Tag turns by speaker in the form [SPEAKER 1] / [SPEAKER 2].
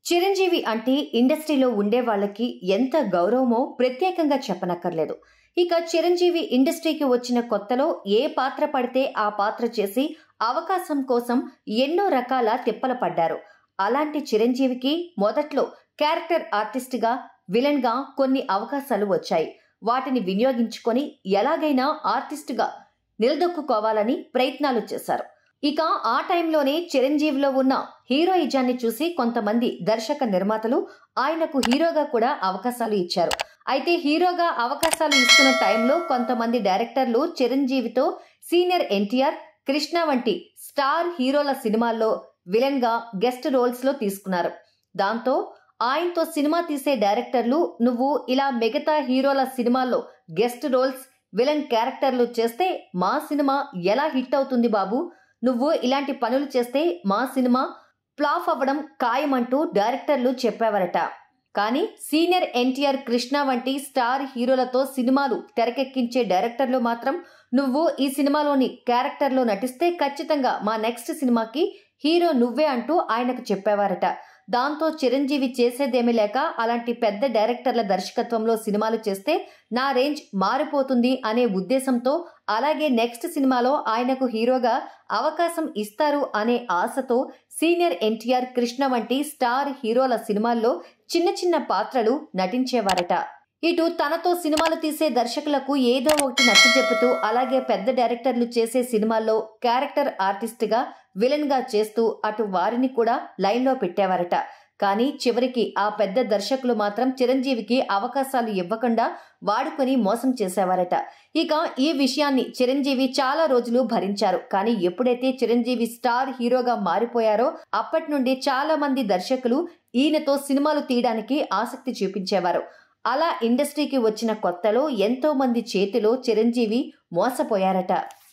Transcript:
[SPEAKER 1] చిరంజీవి అంటే ఇండస్ట్రీలో ఉండే వాళ్ళకి ఎంత గౌరవమో ప్రత్యేకంగా చెప్పనక్కర్లేదు. ఇక చిరంజీవి ఇండస్ట్రీకి వచ్చిన కొత్తలో ఏ పాత్ర పడితే ఆ పాత్ర చేసి అవకాశం కోసం ఎన్నో రకాల తిప్పల పడ్డారు. అలాంటి చిరంజీవికి మొదట్లో క్యారెక్టర్ ఆర్టిస్ట్గా, విలన్గా కొన్ని అవకాశాలు వచ్చాయి. వాటిని వినియోగించుకొని ఎలాగైనా ఆర్టిస్టుగా నిలదొక్కుకోవాలని ప్రయత్నాలు చేశారు. ఇక ఆ టైంలోనే చిరంజీవిలో ఉన్న హీరోయిజాన్ని చూసి కొంతమంది దర్శక నిర్మాతలు ఆయనకు హీరోగా కూడా అవకాశాలు ఇచ్చారు. అయితే హీరోగా అవకాశాలు ఇస్తున్న టైంలో కొంతమంది డైరెక్టర్లు చిరంజీవితో సీనియర్ ఎన్టీఆర్, కృష్ణ వంటి స్టార్ హీరోల సినిమాల్లో విలన్ గా గెస్ట్ రోల్స్ లో తీసుకున్నారు. దాంతో ఆయనతో సినిమా తీసే డైరెక్టర్లు, నువ్వు ఇలా మిగతా హీరోల సినిమాల్లో గెస్ట్ రోల్స్, విలన్ క్యారెక్టర్లు చేస్తే మా సినిమా ఎలా హిట్ అవుతుంది బాబు, నువ్వు ఇలాంటి పనులు చేస్తే మా సినిమా ఫ్లాప్ అవ్వడం ఖాయమంటూ డైరెక్టర్లు చెప్పేవారట. కానీ సీనియర్ ఎన్టీఆర్, కృష్ణ వంటి స్టార్ హీరోలతో సినిమాలు తెరకెక్కించే డైరెక్టర్లు మాత్రం నువ్వు ఈ సినిమాలోని క్యారెక్టర్లో నటిస్తే ఖచ్చితంగా మా నెక్స్ట్ సినిమాకి హీరో నువ్వే అంటూ ఆయనకు చెప్పేవారట. దాంతో చిరంజీవి చేసేదేమీ లేక అలాంటి పెద్ద డైరెక్టర్ల దర్శకత్వంలో సినిమాలు చేస్తే నా రేంజ్ మారిపోతుంది అనే ఉద్దేశంతో, అలాగే నెక్స్ట్ సినిమాలో ఆయనకు హీరోగా అవకాశం ఇస్తారు అనే ఆశతో సీనియర్ ఎన్టీఆర్, కృష్ణ వంటి స్టార్ హీరోల సినిమాల్లో చిన్న చిన్న పాత్రలు నటించేవారట. ఇటు తనతో సినిమాలు తీసే దర్శకులకు ఏదో ఒకటి నచ్చజెప్పుతూ, అలాగే పెద్ద డైరెక్టర్లు చేసే సినిమాల్లో క్యారెక్టర్ ఆర్టిస్ట్గా, విలన్ గా చేస్తూ అటు వారిని కూడా లైన్లో పెట్టేవారట. కానీ చివరికి ఆ పెద్ద దర్శకులు మాత్రం చిరంజీవికి అవకాశాలు ఇవ్వకుండా వాడుకొని మోసం చేసేవారట. ఇక ఈ విషయాన్ని చిరంజీవి చాలా రోజులు భరించారు. కానీ ఎప్పుడైతే చిరంజీవి స్టార్ హీరోగా మారిపోయారో అప్పటి నుండి చాలా మంది దర్శకులు ఈయనతో సినిమాలు తీయడానికి ఆసక్తి చూపించేవారు. అలా ఇండస్ట్రీకి వచ్చిన కొత్తలో ఎంతో మంది చేతిలో చిరంజీవి మోసపోయారట.